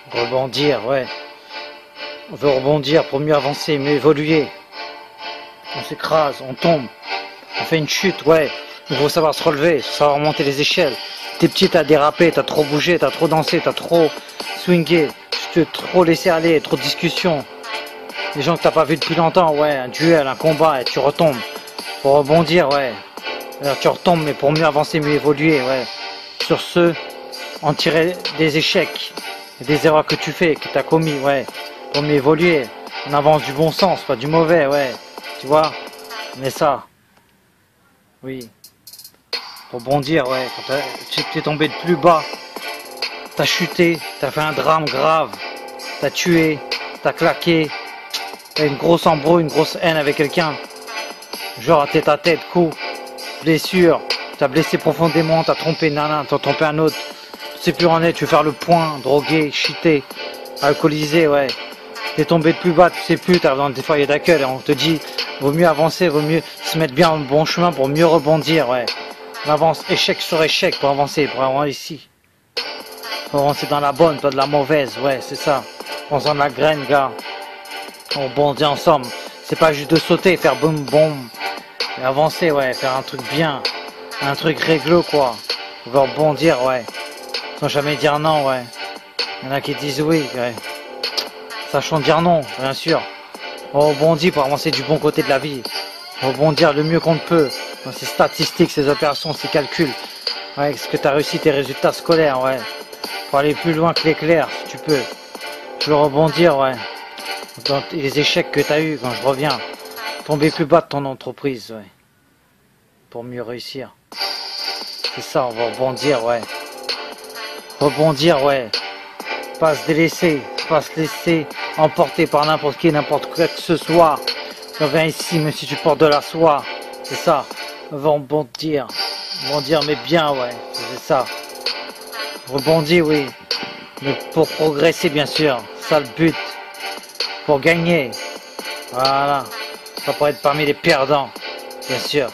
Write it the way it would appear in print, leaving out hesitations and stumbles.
Rebondir, ouais. On veut rebondir pour mieux avancer, mieux évoluer. On s'écrase, on tombe, on fait une chute, ouais. Il faut savoir se relever, savoir monter les échelles. T'es petit, t'as dérapé, t'as trop bougé, t'as trop dansé, t'as trop swingé, tu t'es trop laissé aller, trop de discussions. Les gens que t'as pas vu depuis longtemps, ouais, un duel, un combat, et tu retombes. Faut rebondir, ouais. Alors tu retombes, mais pour mieux avancer, mieux évoluer, ouais. Sur ce, en tirer des échecs, et des erreurs que tu fais, que t'as commis, ouais. Pour mieux évoluer, on avance du bon sens, pas du mauvais, ouais. Tu vois, mais ça, oui. Rebondir, ouais. Quand tu t'es tombé de plus bas, t'as chuté, t'as fait un drame grave, t'as tué, t'as claqué, t'as une grosse embrouille, une grosse haine avec quelqu'un. Genre à tête, coup, blessure, t'as blessé profondément, t'as trompé nana, t'as trompé un autre. Tu sais plus où en est, tu veux faire le point, drogué, cheaté, alcoolisé, ouais. T'es tombé de plus bas, tu sais plus, t'arrives dans des foyers d'accueil et on te dit, vaut mieux avancer, vaut mieux se mettre bien en bon chemin pour mieux rebondir, ouais. On avance échec sur échec pour avancer, pour avancer ici. Pour avancer dans la bonne, pas de la mauvaise, ouais, c'est ça. On sent de la graine, gars. On rebondit ensemble. C'est pas juste de sauter, faire boum boum. Et avancer, ouais, faire un truc bien. Un truc réglo, quoi. On veut rebondir, ouais. Sans jamais dire non, ouais. Il y en a qui disent oui, ouais. Sachant dire non, bien sûr. On rebondit pour avancer du bon côté de la vie. Rebondir le mieux qu'on peut. Dans ces statistiques, ces opérations, ces calculs. Ouais, est-ce que tu as réussi tes résultats scolaires, ouais. Pour aller plus loin que l'éclair, si tu peux. Je veux rebondir, ouais. Dans les échecs que tu as eu quand je reviens. Tomber plus bas de ton entreprise, ouais. Pour mieux réussir. C'est ça, on va rebondir, ouais. Rebondir, ouais. Pas se délaisser, pas se laisser emporter par n'importe qui, n'importe quoi que ce soit. Reviens ici, même si tu portes de la soie. C'est ça. On va rebondir. Rebondir, mais bien, ouais. C'est ça. Rebondir, oui. Mais pour progresser, bien sûr. C'est ça le but. Pour gagner. Voilà. Pas pour être parmi les perdants. Bien sûr.